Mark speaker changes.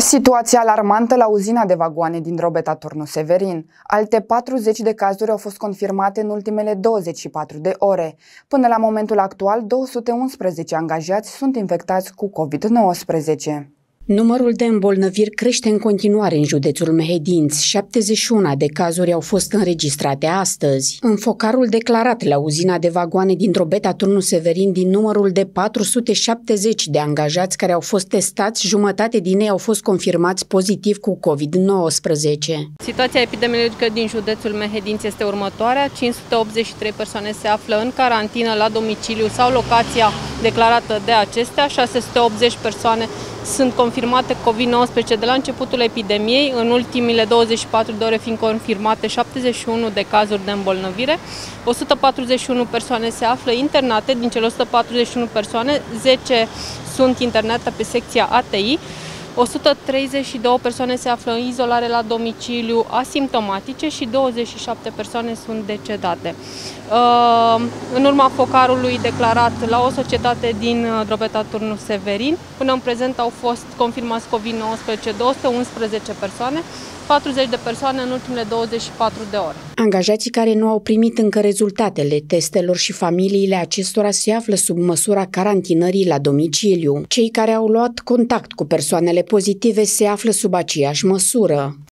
Speaker 1: Situație alarmantă la uzina de vagoane din Drobeta Turnu Severin. Alte 40 de cazuri au fost confirmate în ultimele 24 de ore. Până la momentul actual, 211 angajați sunt infectați cu COVID-19.
Speaker 2: Numărul de îmbolnăviri crește în continuare în județul Mehedinți. 71 de cazuri au fost înregistrate astăzi. În focarul declarat la uzina de vagoane din Drobeta Turnu Severin, din numărul de 470 de angajați care au fost testați, jumătate din ei au fost confirmați pozitiv cu COVID-19.
Speaker 3: Situația epidemiologică din județul Mehedinți este următoarea. 583 persoane se află în carantină la domiciliu sau locația declarată de acestea. 680 persoane sunt confirmate COVID-19 de la începutul epidemiei, în ultimile 24 de ore fiind confirmate 71 de cazuri de îmbolnăvire. 141 persoane se află internate, din cele 141 persoane, 10 sunt internate pe secția ATI, 132 persoane se află în izolare la domiciliu asimptomatice și 27 persoane sunt decedate. În urma focarului declarat la o societate din Drobeta Turnu Severin, până în prezent au fost confirmați COVID-19 211 persoane, 40 de persoane în ultimele 24 de ore.
Speaker 2: Angajații care nu au primit încă rezultatele testelor și familiile acestora se află sub măsura carantinării la domiciliu. Cei care au luat contact cu persoanele pozitive se află sub aceeași măsură.